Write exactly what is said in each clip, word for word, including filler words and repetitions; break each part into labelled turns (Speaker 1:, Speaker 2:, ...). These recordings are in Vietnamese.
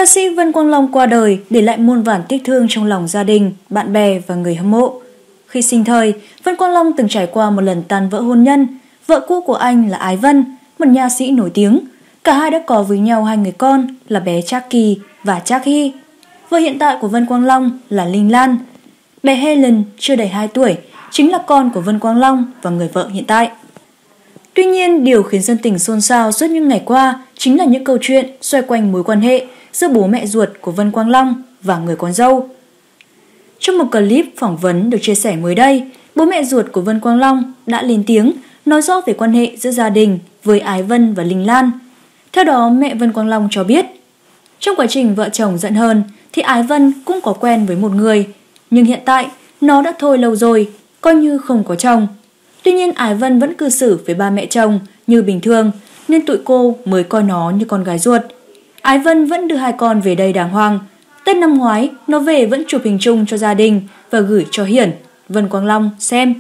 Speaker 1: Ca sĩ Vân Quang Long qua đời để lại muôn vàn tiếc thương trong lòng gia đình, bạn bè và người hâm mộ. Khi sinh thời, Vân Quang Long từng trải qua một lần tan vỡ hôn nhân. Vợ cũ của anh là Ái Vân, một nha sĩ nổi tiếng. Cả hai đã có với nhau hai người con là bé Trác Kỳ và Trác Hy. Vợ hiện tại của Vân Quang Long là Linh Lan. Bé Helen chưa đầy hai tuổi, chính là con của Vân Quang Long và người vợ hiện tại. Tuy nhiên, điều khiến dân tình xôn xao suốt những ngày qua chính là những câu chuyện xoay quanh mối quan hệ giữa bố mẹ ruột của Vân Quang Long và người con dâu. Trong một clip phỏng vấn được chia sẻ mới đây, bố mẹ ruột của Vân Quang Long đã lên tiếng nói rõ về quan hệ giữa gia đình với Ái Vân và Linh Lan. Theo đó, mẹ Vân Quang Long cho biết, trong quá trình vợ chồng giận hờn thì Ái Vân cũng có quen với một người, nhưng hiện tại nó đã thôi lâu rồi, coi như không có chồng. Tuy nhiên Ái Vân vẫn cư xử với ba mẹ chồng như bình thường, nên tụi cô mới coi nó như con gái ruột. Ái Vân vẫn đưa hai con về đây đàng hoàng. Tết năm ngoái, nó về vẫn chụp hình chung cho gia đình và gửi cho Hiển, Vân Quang Long xem.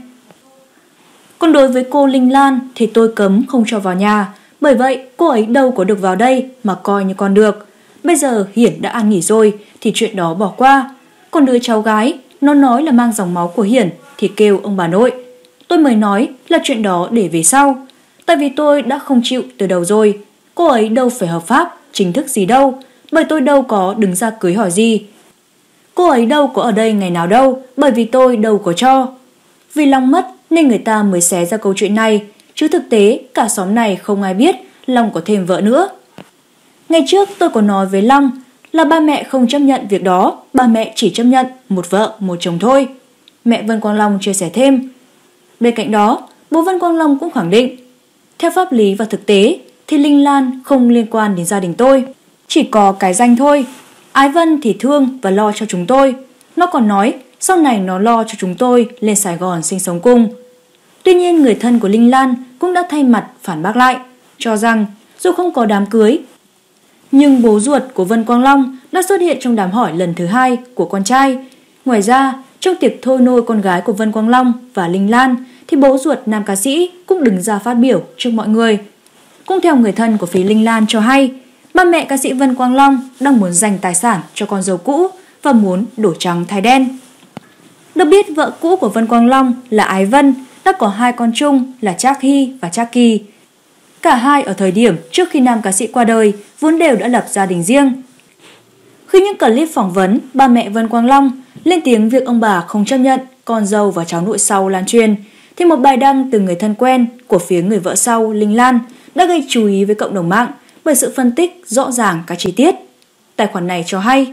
Speaker 1: Còn đối với cô Linh Lan thì tôi cấm không cho vào nhà, bởi vậy cô ấy đâu có được vào đây mà coi như con được. Bây giờ Hiển đã ăn nghỉ rồi thì chuyện đó bỏ qua. Còn đứa cháu gái, nó nói là mang dòng máu của Hiển thì kêu ông bà nội. Tôi mới nói là chuyện đó để về sau. Tại vì tôi đã không chịu từ đầu rồi. Cô ấy đâu phải hợp pháp, chính thức gì đâu, bởi tôi đâu có đứng ra cưới hỏi gì. Cô ấy đâu có ở đây ngày nào đâu, bởi vì tôi đâu có cho. Vì Long mất nên người ta mới xé ra câu chuyện này, chứ thực tế cả xóm này không ai biết Long có thêm vợ nữa. Ngày trước tôi có nói với Long là ba mẹ không chấp nhận việc đó, ba mẹ chỉ chấp nhận một vợ một chồng thôi. Mẹ Vân Quang Long chia sẻ thêm. Bên cạnh đó, bố Vân Quang Long cũng khẳng định, theo pháp lý và thực tế thì Linh Lan không liên quan đến gia đình tôi, chỉ có cái danh thôi. Ái Vân thì thương và lo cho chúng tôi. Nó còn nói sau này nó lo cho chúng tôi lên Sài Gòn sinh sống cùng. Tuy nhiên người thân của Linh Lan cũng đã thay mặt phản bác lại, cho rằng dù không có đám cưới, nhưng bố ruột của Vân Quang Long đã xuất hiện trong đám hỏi lần thứ hai của con trai. Ngoài ra, trong tiệc thôi nôi con gái của Vân Quang Long và Linh Lan thì bố ruột nam ca sĩ cũng đứng ra phát biểu trước mọi người. Cũng theo người thân của phía Linh Lan cho hay, ba mẹ ca sĩ Vân Quang Long đang muốn dành tài sản cho con dâu cũ và muốn đổi trắng thay đen. Được biết vợ cũ của Vân Quang Long là Ái Vân đã có hai con chung là Trác Hy và Trác Kỳ. Cả hai ở thời điểm trước khi nam ca sĩ qua đời vốn đều đã lập gia đình riêng. Khi những clip phỏng vấn ba mẹ Vân Quang Long lên tiếng việc ông bà không chấp nhận con dâu và cháu nội sau lan truyền, thì một bài đăng từ người thân quen của phía người vợ sau Linh Lan đã gây chú ý với cộng đồng mạng bởi sự phân tích rõ ràng các chi tiết. Tài khoản này cho hay,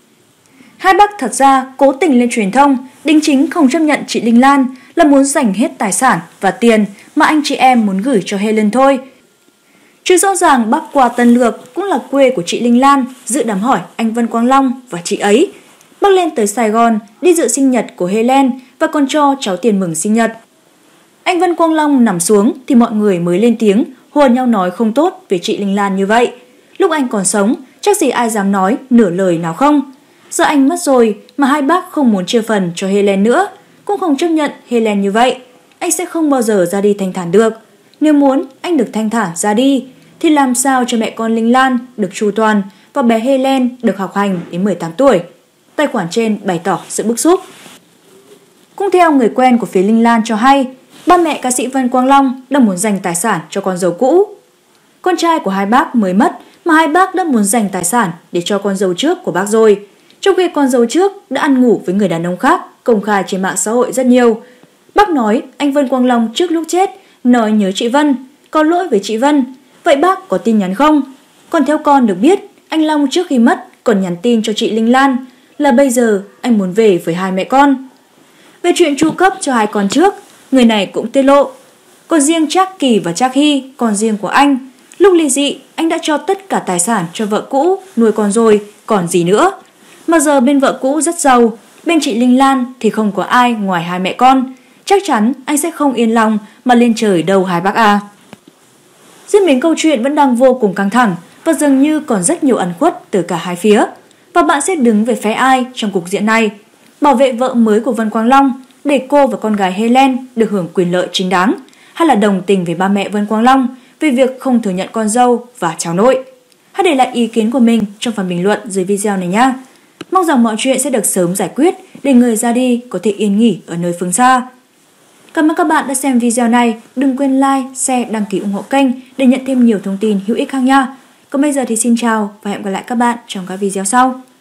Speaker 1: hai bác thật ra cố tình lên truyền thông đính chính không chấp nhận chị Linh Lan là muốn dành hết tài sản và tiền mà anh chị em muốn gửi cho Helen thôi. Chứ rõ ràng bác qua Tân Lược cũng là quê của chị Linh Lan dự đám hỏi anh Vân Quang Long và chị ấy. Bác lên tới Sài Gòn đi dự sinh nhật của Helen và còn cho cháu tiền mừng sinh nhật. Anh Vân Quang Long nằm xuống thì mọi người mới lên tiếng hùa nhau nói không tốt về chị Linh Lan như vậy. Lúc anh còn sống chắc gì ai dám nói nửa lời nào không. Giờ anh mất rồi mà hai bác không muốn chia phần cho Helen nữa, cũng không chấp nhận Helen như vậy. Anh sẽ không bao giờ ra đi thanh thản được. Nếu muốn anh được thanh thản ra đi thì làm sao cho mẹ con Linh Lan được chu toàn và bé Helen được học hành đến mười tám tuổi. Tài khoản trên bày tỏ sự bức xúc. Cũng theo người quen của phía Linh Lan cho hay, ba mẹ ca sĩ Vân Quang Long đang muốn dành tài sản cho con dâu cũ. Con trai của hai bác mới mất mà hai bác đã muốn dành tài sản để cho con dâu trước của bác rồi, trong khi con dâu trước đã ăn ngủ với người đàn ông khác công khai trên mạng xã hội rất nhiều. Bác nói anh Vân Quang Long trước lúc chết nói nhớ chị Vân, có lỗi với chị Vân. Vậy bác có tin nhắn không? Còn theo con được biết, anh Long trước khi mất còn nhắn tin cho chị Linh Lan là bây giờ anh muốn về với hai mẹ con. Về chuyện tru cấp cho hai con trước, người này cũng tiết lộ. Còn riêng Trác Kỳ và Trác Hy, con riêng của anh, lúc ly dị anh đã cho tất cả tài sản cho vợ cũ nuôi con rồi, còn gì nữa. Mà giờ bên vợ cũ rất giàu, bên chị Linh Lan thì không có ai ngoài hai mẹ con. Chắc chắn anh sẽ không yên lòng mà lên trời đâu hai bác à. Diễn biến câu chuyện vẫn đang vô cùng căng thẳng và dường như còn rất nhiều ẩn khuất từ cả hai phía. Và bạn sẽ đứng về phe ai trong cuộc diện này? Bảo vệ vợ mới của Vân Quang Long để cô và con gái Helen được hưởng quyền lợi chính đáng, hay là đồng tình với ba mẹ Vân Quang Long về việc không thừa nhận con dâu và cháu nội? Hãy để lại ý kiến của mình trong phần bình luận dưới video này nhé. Mong rằng mọi chuyện sẽ được sớm giải quyết để người ra đi có thể yên nghỉ ở nơi phương xa. Cảm ơn các bạn đã xem video này. Đừng quên like, share, đăng ký ủng hộ kênh để nhận thêm nhiều thông tin hữu ích khác nha. Còn bây giờ thì xin chào và hẹn gặp lại các bạn trong các video sau.